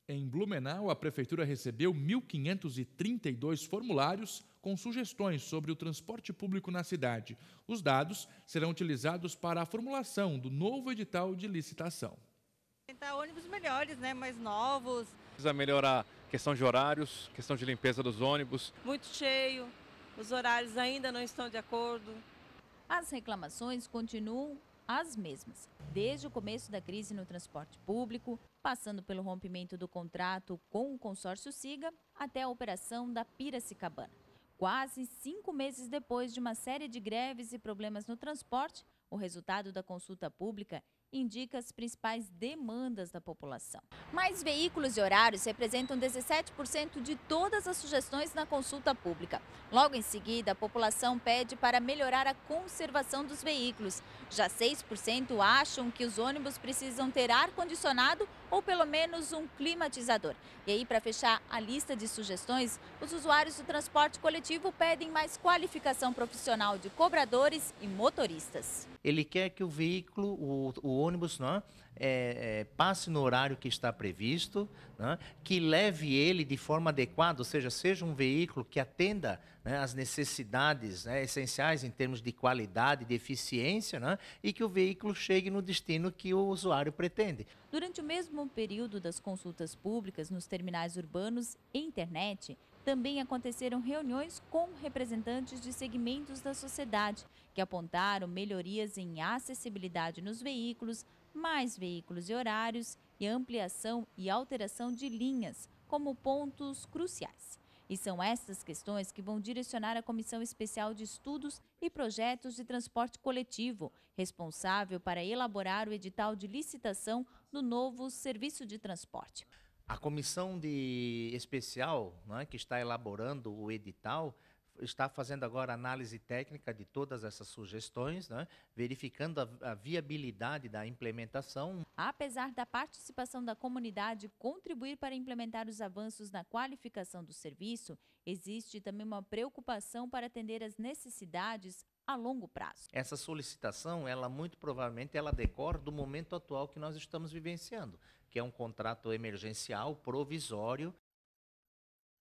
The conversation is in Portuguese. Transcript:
Em Blumenau, a Prefeitura recebeu 1.532 formulários com sugestões sobre o transporte público na cidade. Os dados serão utilizados para a formulação do novo edital de licitação. Tentar ônibus melhores, né? Mais novos. Precisa melhorar a questão de horários, questão de limpeza dos ônibus. Muito cheio, os horários ainda não estão de acordo. As reclamações continuam as mesmas, desde o começo da crise no transporte público, passando pelo rompimento do contrato com o consórcio Siga, até a operação da Piracicabana. Quase 5 meses depois de uma série de greves e problemas no transporte, o resultado da consulta pública indica as principais demandas da população. Mais veículos e horários representam 17% de todas as sugestões na consulta pública. Logo em seguida, a população pede para melhorar a conservação dos veículos. Já 6% acham que os ônibus precisam ter ar-condicionado ou pelo menos um climatizador. E aí, para fechar a lista de sugestões, os usuários do transporte coletivo pedem mais qualificação profissional de cobradores e motoristas. Ele quer que o veículo, o ônibus, passe no horário que está previsto, que leve ele de forma adequada, ou seja um veículo que atenda as necessidades essenciais em termos de qualidade, de eficiência, e que o veículo chegue no destino que o usuário pretende. Durante o mesmo período das consultas públicas nos terminais urbanos e internet, também aconteceram reuniões com representantes de segmentos da sociedade, que apontaram melhorias em acessibilidade nos veículos, mais veículos e horários e ampliação e alteração de linhas, como pontos cruciais. E são essas questões que vão direcionar a Comissão Especial de Estudos e Projetos de Transporte Coletivo, responsável para elaborar o edital de licitação do novo serviço de transporte. A comissão especial, que está elaborando o edital, está fazendo agora análise técnica de todas essas sugestões, verificando a viabilidade da implementação. Apesar da participação da comunidade contribuir para implementar os avanços na qualificação do serviço, existe também uma preocupação para atender às necessidades a longo prazo. Essa solicitação, muito provavelmente, ela decorre do momento atual que nós estamos vivenciando, que é um contrato emergencial, provisório,